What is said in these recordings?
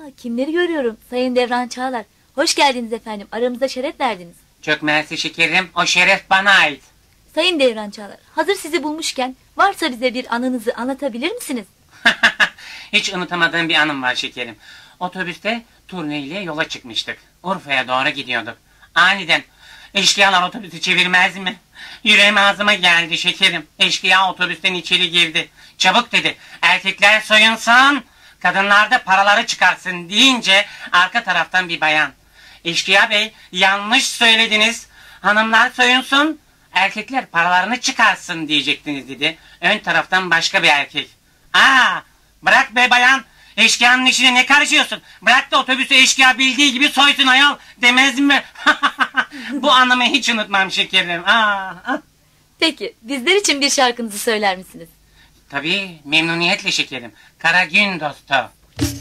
Kimleri görüyorum? Sayın Devran Çağlar. Hoş geldiniz efendim. Aramıza şeref verdiniz. Çok mersi şekerim. O şeref bana ait. Sayın Devran Çağlar, hazır sizi bulmuşken varsa bize bir anınızı anlatabilir misiniz? Hiç unutamadığım bir anım var şekerim. Otobüste turneyle yola çıkmıştık. Urfa'ya doğru gidiyorduk. Aniden eşkıyalar otobüsü çevirmez mi? Yüreğim ağzıma geldi şekerim. Eşkıya otobüsten içeri girdi. Çabuk dedi. Erkekler soyunsun, kadınlar da paraları çıkarsın deyince arka taraftan bir bayan. Eşkıya bey, yanlış söylediniz. Hanımlar soyunsun, erkekler paralarını çıkarsın diyecektiniz dedi. Ön taraftan başka bir erkek. Bırak be bayan. Eşkıyanın işine ne karışıyorsun? Bırak da otobüsü eşkıya bildiği gibi soysun ayol demez mi? Bu anımı hiç unutmam şekerim. Peki bizler için bir şarkınızı söyler misiniz? Tabii memnuniyetle şekerim. Kara gün dostu.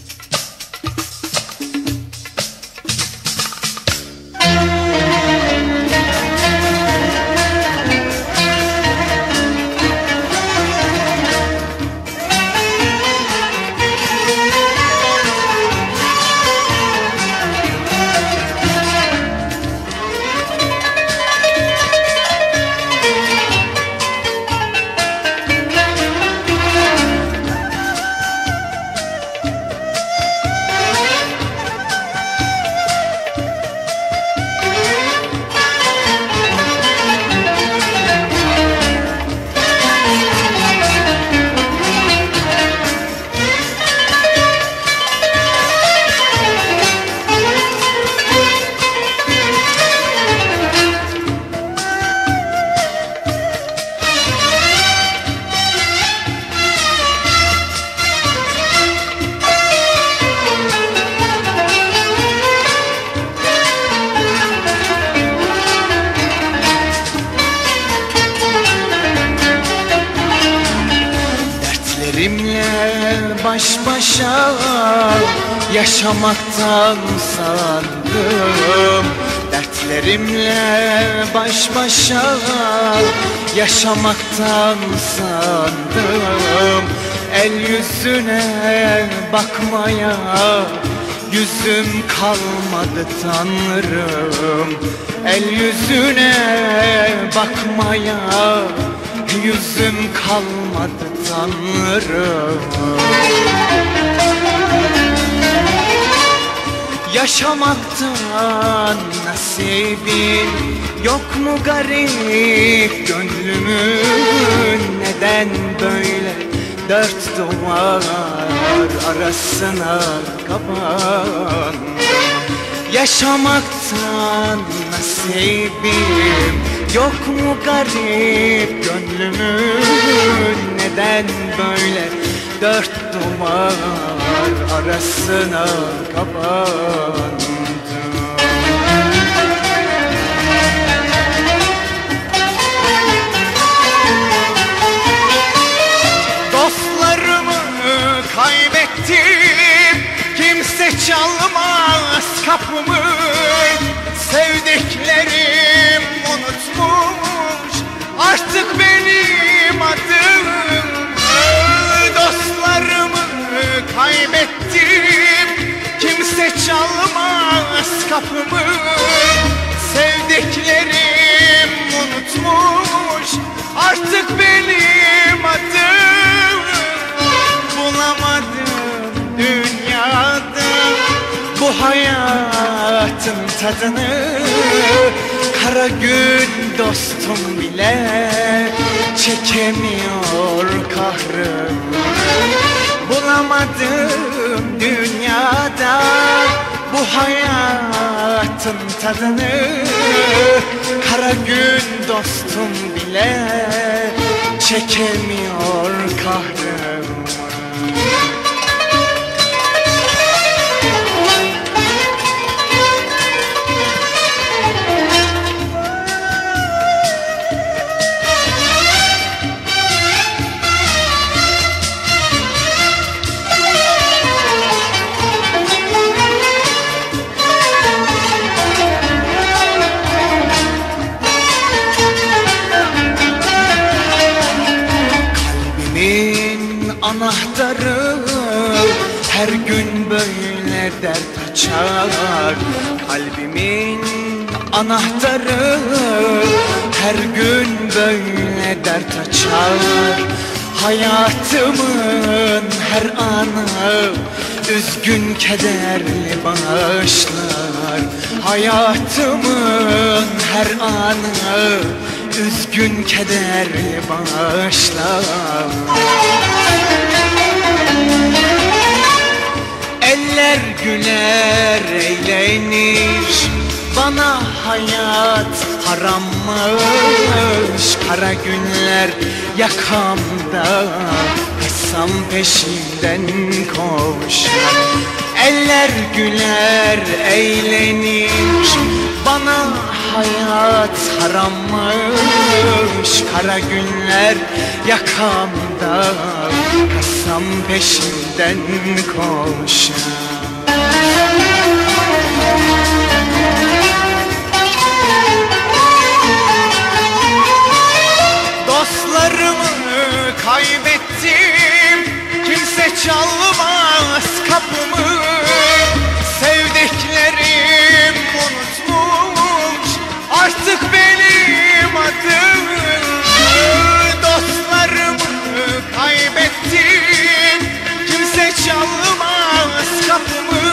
Baş başa yaşamaktan sandım. Dertlerimle baş başa yaşamaktan sandım. El yüzüne bakmaya yüzüm kalmadı Tanrım. El yüzüne bakmaya yüzüm kalmadı Tanrım. Yaşamaktan nasibin yok mu garip gönlümün? Neden böyle dört duvar arasına kapan? Yaşamaktan nasibim yok mu garip gönlümün? Neden böyle dört duvar arasına kapandım? Dostlarımı kaybettim, kimse çalmaz kapımı. Sevdiklerim unutmuş artık benim adım. Dostlarımı kaybettim, kimse çalmaz kapımı. Sevdiklerim unutmuş artık benim adım. Bulamadım dünyada bu hayatın tadını. Kara gün dostum bile çekemiyor kahrım. Bulamadım dünyada bu hayatın tadını. Kara gün dostum bile çekemiyor kahrım. Anahtarı her gün böyle dert açar. Kalbimin anahtarı her gün böyle dert açar. Hayatımın her anı üzgün kederli başlar. Hayatımın her anı üzgün kederli başlar. Eller güler eğlenir, bana hayat harammış. Kara günler yakamda, hesam peşimden koşar. Eller güler eğlenir, bana hayat harammış. Kara günler yakamda, hesam peşimden koşar. Dostlarımı kaybettim, kimse çalmaz kapımı. Sevdiklerim unutmuş artık benim adımı. Dostlarımı kaybettim, kimse çalmaz kapımı.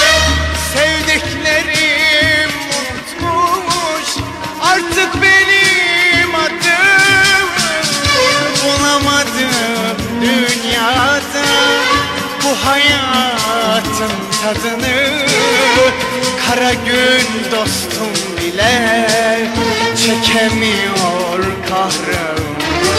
Sevdiklerim unutmuş artık benim adım. Bulamadım dünyada bu hayatın tadını. Kara gün dostum bile çekemiyor kahrım.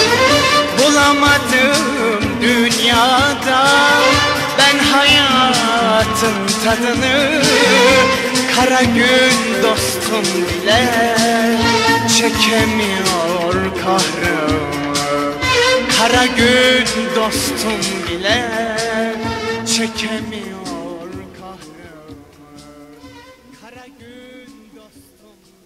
Bulamadım dünyada ben hayatın tadını. Kara gün dostum bile çekemiyor kahrım. Kara gün dostum bile çekemiyor kahrım. Kara gün dostum